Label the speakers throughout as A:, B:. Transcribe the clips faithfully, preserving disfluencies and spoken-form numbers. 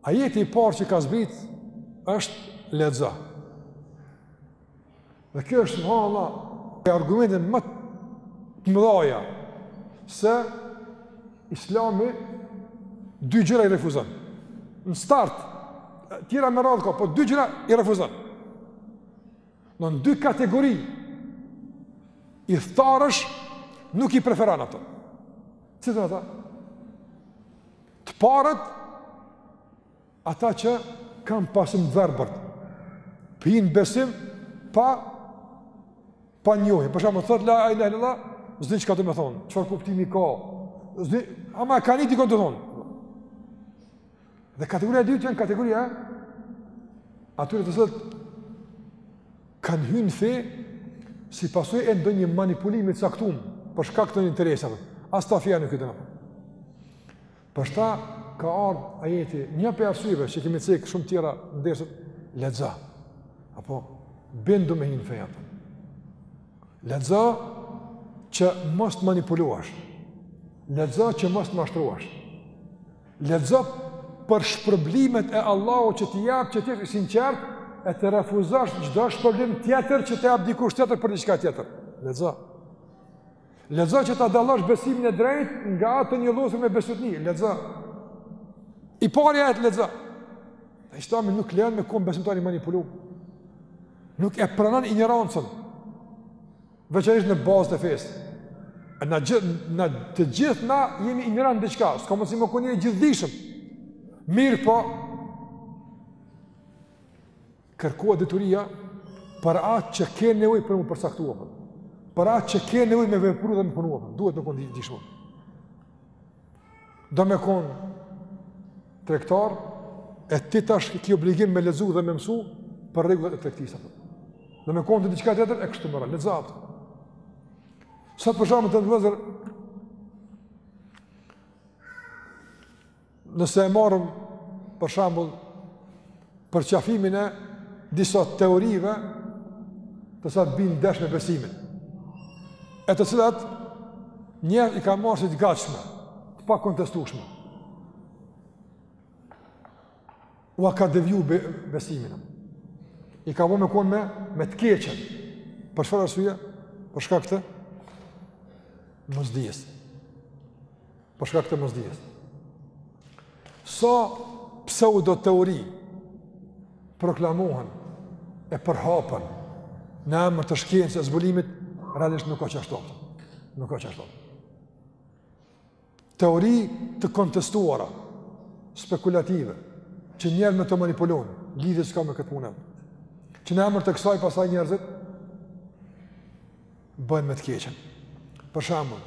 A: Ajeti i parë që ka zbrit është lexo. Dhe kjo është subhanallahu argumentin më të mëdha se Islami dy gjëra i refuzon. Në start, tjera me radhë ka, po dy gjëra i refuzon. Në dy kategori i tharësh nuk i preferan ato. Cëtë ata? Të parët, ata që kam pasim verbert, pinë besim pa pa njohje. Për shembull thot la ilaha illallah, s'din çka do të thonë, çfarë kuptimi ka. S'di, ama kanë ditë të thonë. Dhe kategoria e dytë janë kategoria atyre të cilët kanë hyrë në fe si pasojë e ndonjë manipulimi të caktuar për shkak të interesave. As ta fjalë këtë natë. Për shta ka ardhur ajeti, një për arsyeve që kemi cek shumë tjera ndesët, lexo. Apo bindu me një fe atë. Lexo që mos të manipuluash. Lexo që mos të mashtruash. Lexo për shpërblimet e Allahut që t'i jap, që ti je sinqert e të refuzosh çdo shpërblim tjetër që të jap dikush tjetër për diçka tjetër. Lexo. Lexo që ta dallosh besimin e drejtë nga atë njëllosur me besutni. Lexo. I parja e të lexo. Islami nuk lejon me kon besimtari manipulum. Nuk e pranon ignorancën. Veçanërisht në bazë të fesë. Na na të gjithë na jemi ignorant diçka, s'ka mundësi më koni gjithdijshëm. Mirë po kërkohet detyria për atë që ke nevojë për më përcaktuar. Për atë që ke nevojë me vepru dhe me punuar. Duhet me kondi dishmo. Do me kon tregtar e ti tash ki obligim me lexu dhe me mësu për rregullat e tregtisë. Do me kon diçka tjetër e kështu me radhë. Lexo. Sot për shkak të vëllezër, nëse e marrëm për shembull për qafimin e disa teorive të sa të binë ndesh me besimin, e të cilat njerë i ka marrë si të gatshme, të pa kontestueshme. U a ka deviju be, besimin. I ka bo me konë me, me të keqen. Për çfarë arsye? Për shkak të mosdijes. Për shkak të mosdijes. Sa pseudo teori proklamohen e përhapen në emër të shkencës e zbulimit, realisht nuk ka qashtu. Nuk ka qashtu. Teori të kontestuara, spekulative, që njerë me të manipulon, lidhje s'ka me këtë punë. Që në emër të kësaj pasaj njerëzit bëjnë me të keqen. Për shembull,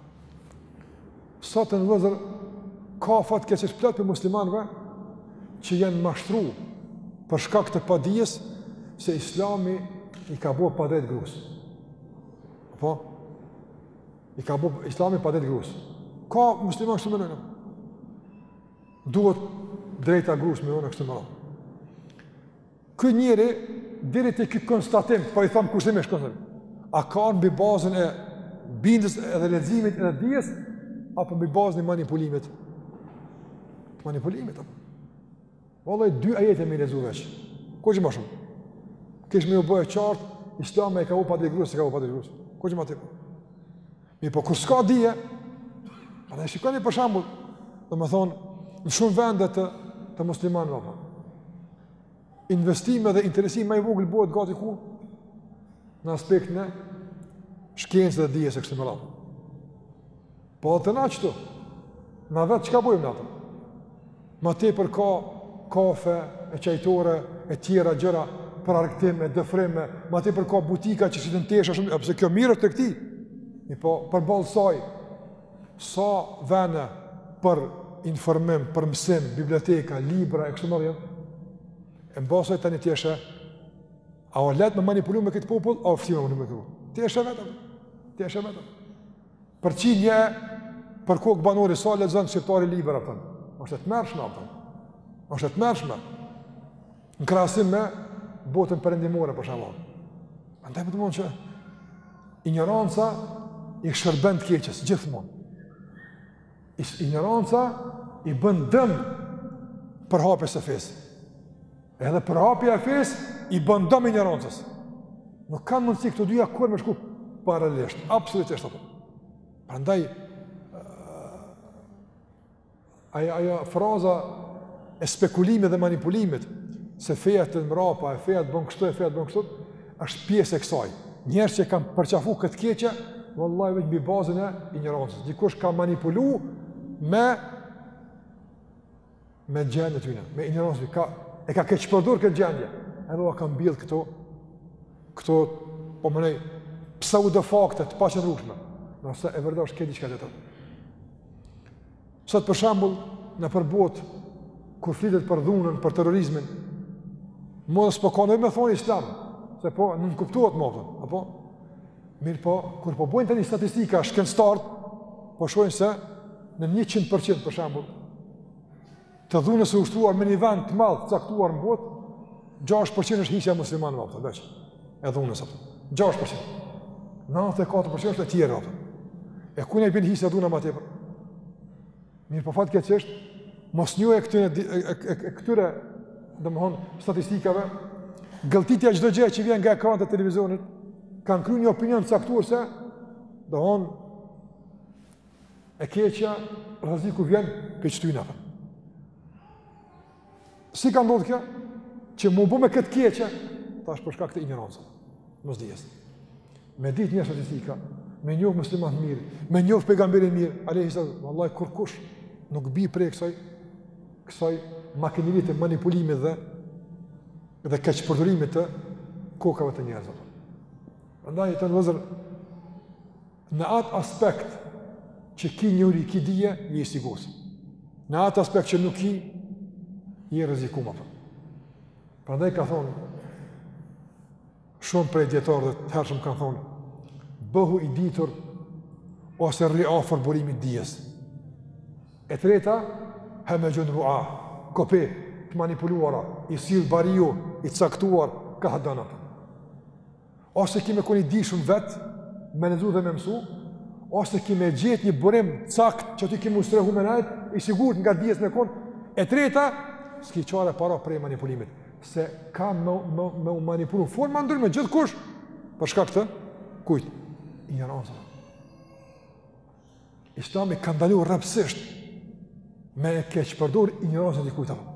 A: sot në vëllezër ka fat keq është plot për muslimanëve që janë mashtruar për shkak të padijes se Islami i ka bërë pa drejt gruas. Apo i ka bërë Islami pa drejt gruas. Ka muslimanë që mendojnë duhet drejta gruas me ona kështu më radh. Ky njeri deri te ky konstatim, po i them kushtimisht konstatim. A ka mbi bazën e bindës edhe leximit edhe dijes apo mbi bazën e manipulimit? Manipulimit apo? Vallai dy ajete më lexuar veç. Ku që më shumë? Kish më u bëj qartë, Islami e ka u pa drejt gruas, e ka u pa drejt gruas. Ku që më atë? Mi po kur s'ka dije, a ne shikoni për shembull, domethënë në shumë vende të të muslimanëve apo investime dhe interesim më i vogël bëhet gati ku në aspektin e shkencës dhe dijes së kësaj mëradh. Po të na çto. Na vetë çka bëjmë natë? Ma tepër ka kafe, e qajtore, e tjera gjëra për argëtim, e dëfrim, ma tepër ka butika që shitën tesha shumë, pëse kjo mirë të këti. I po, për balë saj, sa vene për informim, për mësim, biblioteka, libra, e kështë mërë, e në basaj të një tjeshe, a o letë me manipulu me këtë popull, a o fësi me manipulu me këtë popull. Tjeshe vetëm, tjeshe vetëm. Për qinje, për kokë banori, sa le zënë shqiptari libra, pëtën. është të mërshme, pëtën. është të mërshme. Në krahasim me botën perëndimore, për shembull. Andaj më të mund që ignoranca i shërben të keqes, gjithmonë. Ignoranca i bën dëm përhapjes së fesë. Edhe përhapja e fesë i bën dëm ignorancës. Nuk kanë mundësi këto dyja kur me shku paralelisht, absolutisht apo. Prandaj ajo ajo fraza e spekulimit dhe manipulimit se feja të mrapa, e feja të bën kështu, e feja të bën kështu, është pjesë e kësaj. Njerëz që kanë përqafuar këtë keqe, vallahi vetëm mbi bazën e ignorancës. Dikush ka manipuluar me me gjendje tyne, me ignorancë, ka e ka keq përdorur këtë gjendje. Edhe ka mbill këto këto po më nej pseudo fakte të paqëndrueshme. Nëse e vërtetë është ke diçka tjetër. Sot për shembull në përbot kur flitet për dhunën, për terrorizmin, mos po kanë më thonë islam, se po nuk kuptohet më vonë, apo mirë po kur po bëjnë tani statistika shkencëtar, po shohin se në njëqind përqind për shembull të dhunës së ushtruar me një vend të madh caktuar në botë, gjashtë përqind është hiqja e muslimanëve apo veç. E dhunës apo. gjashtë përqind. nëntëdhjetë e katër përqind është e tjerë apo. E ku ne bën hiqja dhuna më tepër? Mirë po fat keqësisht mos njohë këtyre këtyre domthon statistikave, gëlltitja çdo gjë që vjen nga ekranet e televizionit kanë kryer një opinion të caktuar se domthon e keqja rreziku vjen keq tyna. Si ka ndodhur kjo? Që mu bu me këtë keqe, tash për shkak të ignorancës, mos dijes. Me ditë një statistika, me njohë musliman mirë, me njohë pejgamberin mirë, alayhi sallam, vallahi kur kush nuk bi prej kësaj kësaj makinerie të manipulimit dhe dhe keqpërdorimit të kokave të njerëzve. Prandaj të vëzër në atë aspekt që ki njëri ki dije, je i sigurt. Në atë aspekt që nuk ki, je rrezikum apo. Prandaj ka thonë shumë prej dietarëve të hershëm kanë thonë bëhu i ditur ose rri afër burimit dijes. E treta, hamajun ru'a, kope të manipuluara, i sill bariu, i caktuar ka hadana. Ose kime koni dishun vet, me lezu dhe me mësu, ose kime gjet një burim cakt që ti kime ustrehu me najt, i sigurt nga dijes me kon. E treta, s'ki qare para prej manipulimit, se ka me, me, me u manipulu forma ndryshme gjithë kush, për shkak të kujt? Ignorancë. Islami ka ndalu rrapsisht me e keq përdor ignorancën e dikujt apo.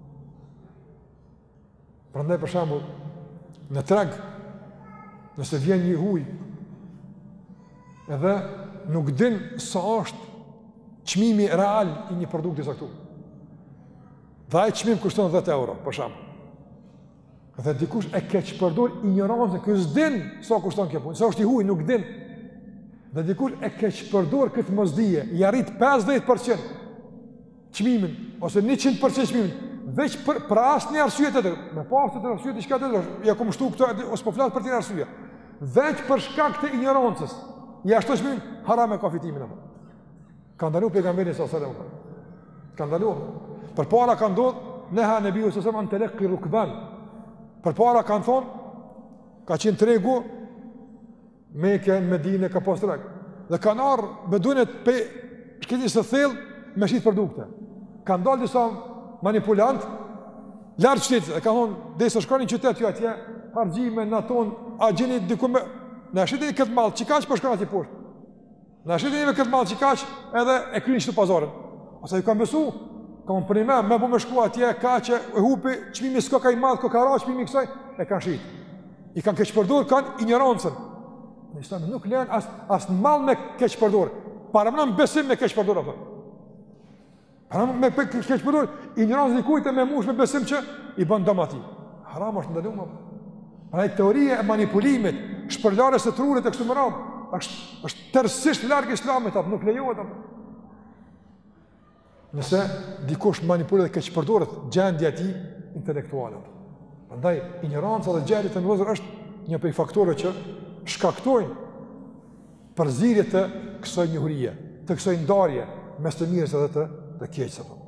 A: Prandaj për shembull, në treg, nëse vjen një huj edhe nuk din sa është çmimi real i një produkti saktuar. Dhe ai çmim kushton dhjetë euro, për shembull. Dhe dikush e keq përdor ignorancën, ky s'din sa kushton kjo punë, sa është i huj, nuk din. Dhe dikush e keq përdor këtë mosdije, i arrit pesëdhjetë përqind çmimin ose njëqind përqind çmimin, veç për, për asnjë arsye tjetër, me pas të arsye diçka tjetër, ja ku mshtu këto ose po flas për të arsye. Veç për shkak të ignorancës, ja ashtu çmimin haram e ka fitimin apo. Ka ndaluar pejgamberi sallallahu alajhi wasallam. Ka ndaluar. Përpara ka ndodhur neha nebiu sallallahu alajhi wasallam telqi rukban. Përpara kanë thonë, ka qenë tregu, Mekë, Medinë, ka pas treg. Dhe kanë arë bedunet pe shketis të thellë me shit produkte. Kanë dalë disa manipulant, lartë qytetit, e ka thonë, dhe se shkoni në qytet ju atje, hargjime, në tonë, a gjeni diku me... Në shitini këtë malë, që kaq për shkona ati poshtë. Në shitini me këtë malë, që kaq edhe e kryni qëtë pazarën. Asa ju kanë besu, ka më përnime, me bu me shku atje, ka që e hupi, qmimi s'ko ka i madhë, ko ka ra, qmimi kësaj, e kanë shqitë. I kanë keqpërdor, kanë ignorancën. Në islami nuk lenë as, as në malë me keqpërdor. Paramënon besim me keqpërdor. Paramënon me keqpërdor, ignorancën i kujtë me mush me besim që i bën dëm ati. Haram është ndaluar. Pra e teoria e manipulimit, shpërlarjes së trurit e kështu me radhë, është, është tërësisht larg islamit, apo nuk lejohet apo. Nëse dikush manipulohet dhe keqpërdoret gjendja e tij intelektuale. Prandaj ignoranca dhe gjendja e ndozur është një prej faktorëve që shkaktojnë përzierje të kësaj njohurie, të kësaj ndarje mes të mirës edhe të të keqes.